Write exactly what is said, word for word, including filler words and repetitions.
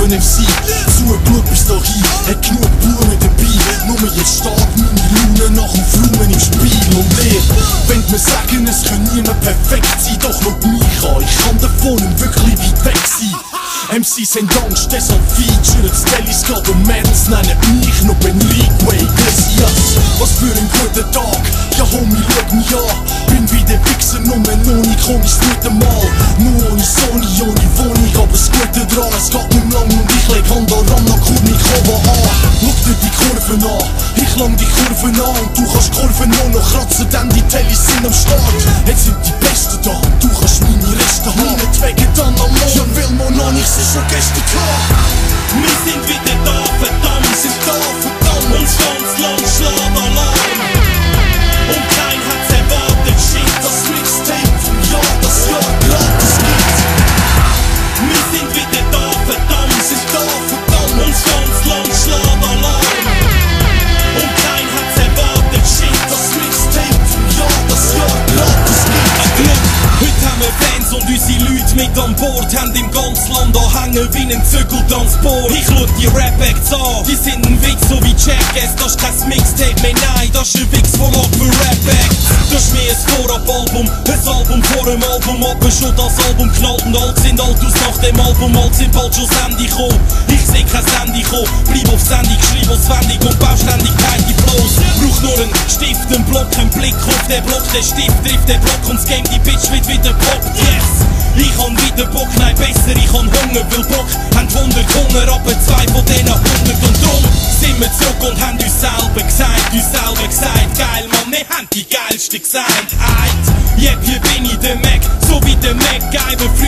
ein M C. Zugeschaut bis dahin, hat genug Blumen dabei. Nur jetzt steht meine Laune nach dem Flumen im Spiel. Und ihr, wenn mir sagen, es kann niemand perfekt sein, doch schaut mich an, ich kann davon wirklich weit weg sein. M Cs haben Angst, deshalb featured Stellis gerade und Mädels nennen mich noch Ben League Iglesias. Was für ein guter Tag, ja Homie, schau mich an. Bin wie der Wichser, nur noch nicht komm ich's nicht einmal. Nur ohne Sony, ohne Wohnung, aber das Gute dran, es geht nicht lang und ich leg Hand daran, nach Kurnikova an. Schau dir die Kurven an, ich lang die Kurven an und du kannst Kurven nur noch kratzen, denn die Tellis sind am Start. Jetzt sind die Besten da und du kannst meine Reste haben. Meinetwegen dann am Morgen, ja will man noch nicht, ist schon gestern klar. Wir sind wieder da, verdammt, Wir sind da, verdammt, uns ganz lang Schlaf-Alarm. Und kein hat's erwartet, shit, das Mixtape vom Jahr, das Jahr gratis gibt. wir sind wieder da, verdammt, Wir sind da, verdammt, uns ganz lang Schlaf-Alarm. Und kein hat's erwartet, shit, das Mixtape vom Jahr, das Jahr gratis gibt. Heute haben wir Fans und unsere Leute mit an Bord, haben im ganzen Land anhängen wie ein Zügeltransport. Ich schau die Rap-Acts an, die sind ein Witz so wie Jackass. Das ist kein Mixtape mehr, nein, das ist ein Wix-Vorlag für Rap-Acts. Das ist mehr ein Vorab-Album, ein Album vor dem Album. Aber schon das Album knallt und alt sind alt aus nach dem Album. Alt sind bald schon Sandy gekommen, ich seh kein Sandy kommen. Bleib auf Sandy, schreib auswendig und Bauständigkeit die bloß. Brauch nur einen Stift, einen Block, einen Blick auf den Block. Der Stift trifft den Block und das Game, die Bitch wird wieder poppt, yes! Ich han wieder Bock, nein besser, ich han Hunger, weil Bock haben hundert Hunger, aber zwei von denen hundert und drum sind wir zurück und haben uns selber gesagt, uns selber gesagt, geil Mann, wir haben die geilste gesagt, eit, yep, hier bin ich der Mac, so wie der Mac, geil, wir